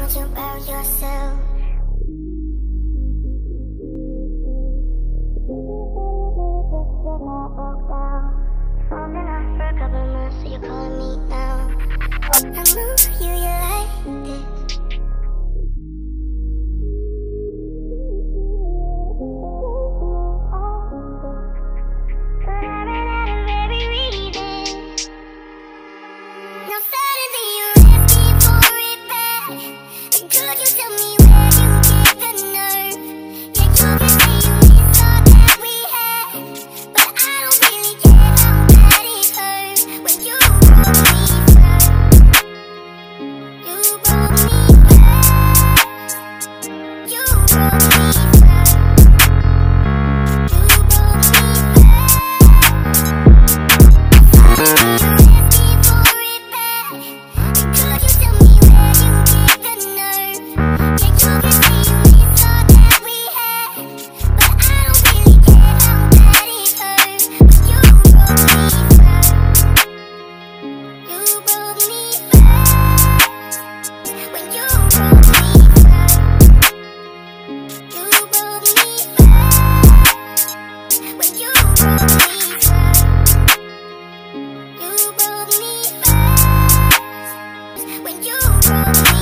much about yourself. Falling off for a couple of months, so you're calling me now. I know you like this. But I ran out of every reason. Now suddenly you're asking for it back. And could you tell me where you get the nerve? Yeah, you can say you miss all that we had, but I don't really care how bad it hurt when you broke me first. You broke me first. You broke me first. You broke me when you broke me.